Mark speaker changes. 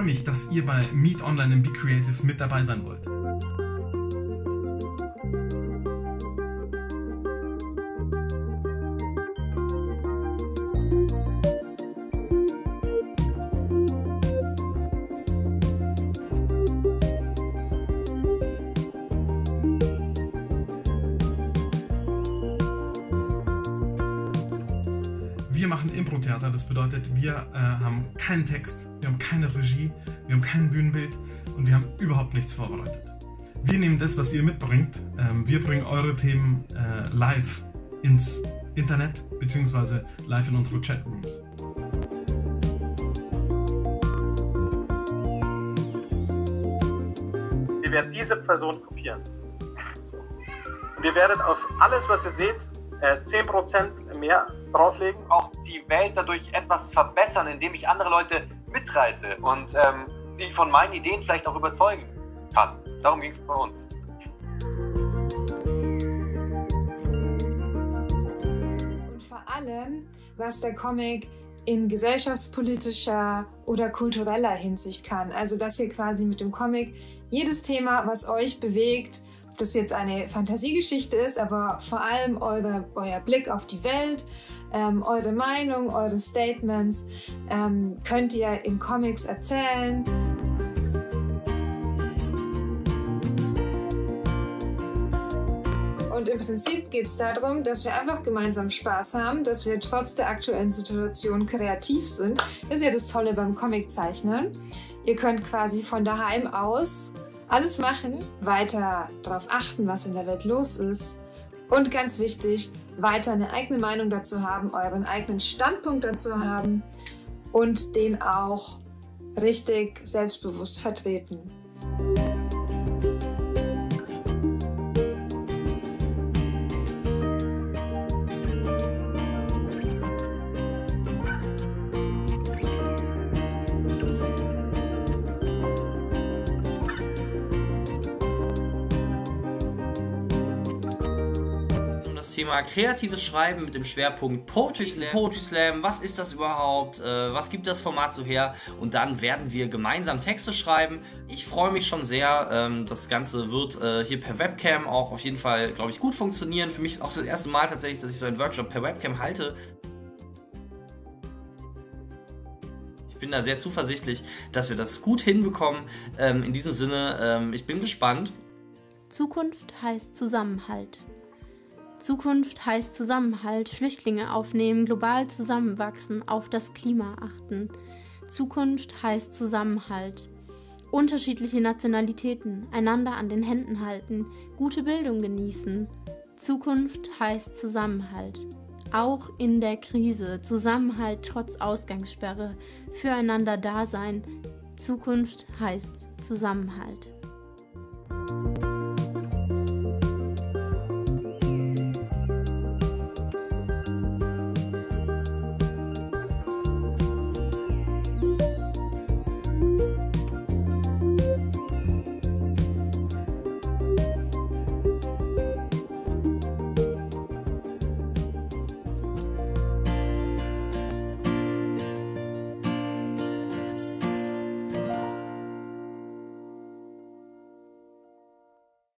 Speaker 1: freue mich, dass ihr bei Meet Online and Be Creative mit dabei sein wollt. Wir machen Impro-Theater, das bedeutet, wir haben keinen Text, wir haben keine Regie, wir haben kein Bühnenbild und wir haben überhaupt nichts vorbereitet. Wir nehmen das, was ihr mitbringt, wir bringen eure Themen live ins Internet bzw. live in unsere Chatrooms.
Speaker 2: Wir werden diese Person kopieren. Und ihr werdet auf alles, was ihr seht, 10% mehr drauflegen.
Speaker 3: Auch die Welt dadurch etwas verbessern, indem ich andere Leute mitreiße und sie von meinen Ideen vielleicht auch überzeugen kann. Darum ging es bei uns.
Speaker 4: Und vor allem, was der Comic in gesellschaftspolitischer oder kultureller Hinsicht kann. Also, dass ihr quasi mit dem Comic jedes Thema, was euch bewegt, ob das jetzt eine Fantasiegeschichte ist, aber vor allem euer Blick auf die Welt, eure Meinung, eure Statements, könnt ihr in Comics erzählen. Und im Prinzip geht es darum, dass wir einfach gemeinsam Spaß haben, dass wir trotz der aktuellen Situation kreativ sind. Das ist ja das Tolle beim Comiczeichnen. Ihr könnt quasi von daheim aus alles machen, weiter darauf achten, was in der Welt los ist und ganz wichtig, weiter eine eigene Meinung dazu haben, euren eigenen Standpunkt dazu haben und den auch richtig selbstbewusst vertreten.
Speaker 5: Thema kreatives Schreiben mit dem Schwerpunkt Poetry Slam. Was ist das überhaupt? Was gibt das Format so her? Und dann werden wir gemeinsam Texte schreiben. Ich freue mich schon sehr. Das Ganze wird hier per Webcam auch auf jeden Fall, glaube ich, gut funktionieren. Für mich ist auch das erste Mal tatsächlich, dass ich so einen Workshop per Webcam halte. Ich bin da sehr zuversichtlich, dass wir das gut hinbekommen. In diesem Sinne, ich bin gespannt.
Speaker 6: Zukunft heißt Zusammenhalt. Zukunft heißt Zusammenhalt, Flüchtlinge aufnehmen, global zusammenwachsen, auf das Klima achten. Zukunft heißt Zusammenhalt. Unterschiedliche Nationalitäten, einander an den Händen halten, gute Bildung genießen. Zukunft heißt Zusammenhalt. Auch in der Krise, Zusammenhalt trotz Ausgangssperre, füreinander da sein. Zukunft heißt Zusammenhalt.